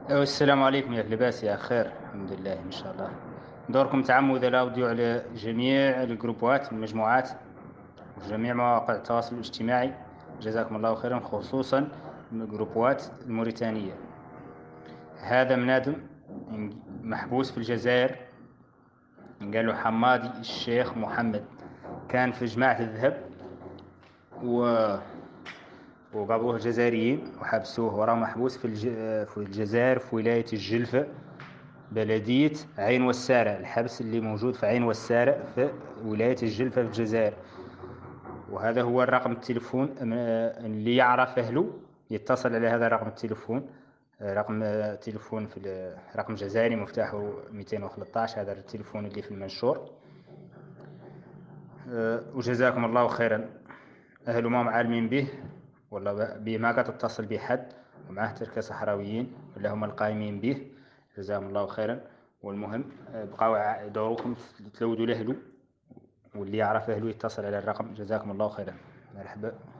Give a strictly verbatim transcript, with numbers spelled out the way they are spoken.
السلام عليكم، ياك لاباس؟ يا خير الحمد لله ان شاء الله. دوركم تعمد الاوديو على جميع الجروبات المجموعات وجميع مواقع التواصل الاجتماعي. جزاكم الله خيرا، خصوصا الجروبات الموريتانية. هذا منادم محبوس في الجزائر، قالوا حمادي الشيخ محمد، كان في جماعة الذهب و وقابلوه الجزائريين وحبسوه، وراه محبوس في الج... في الجزائر، في ولاية الجلفة، بلدية عين والسارة. الحبس اللي موجود في عين والسارة في ولاية الجلفة في الجزائر. وهذا هو الرقم التليفون اللي يعرف أهله يتصل على هذا رقم التليفون. رقم تليفون في رقم جزائري مفتاحه مئتين وثلاثة عشر، هذا التليفون اللي في المنشور. وجزاكم الله خيرا. أهله ما عالمين به، والله به ما تتصل به حد، ومعه تركة صحراويين ولا هم القائمين به. جزاهم الله خيرا. والمهم بقاو دوركم تلودوا لأهله، واللي يعرف أهله يتصل على الرقم. جزاكم الله خيرا. مرحبا.